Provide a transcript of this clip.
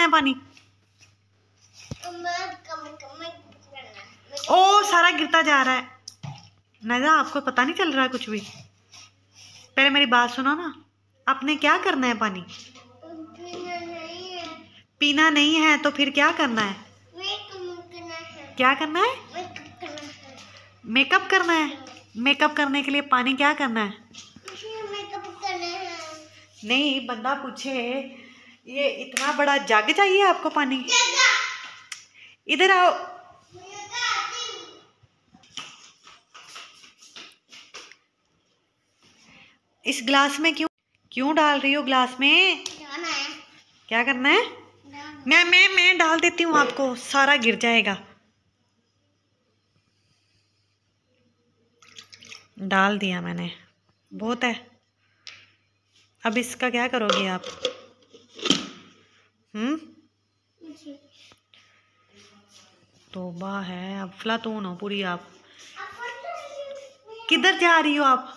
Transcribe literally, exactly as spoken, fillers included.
है पानी? ओ सारा गिरता जा रहा है। नज़ा आपको पता नहीं चल रहा है कुछ भी? पहले मेरी बात सुनो ना, आपने क्या करना है? पानी पीना नहीं है। पीना नहीं है तो फिर क्या करना है? क्या करना है? मेकअप करना है। मेकअप करने के लिए पानी क्या करना है? मेकअप करना है। नहीं, बंदा पूछे ये इतना बड़ा जग चाहिए आपको पानी? इधर आओ। इस ग्लास में क्यों क्यों डाल रही हो? ग्लास में क्या करना है? मैं मैं मैं डाल देती हूँ आपको, सारा गिर जाएगा। डाल दिया मैंने, बहुत है। अब इसका क्या करोगे आप? हम्म तौबा है, अब अफलातून हो पूरी आप। किधर जा रही हो आप?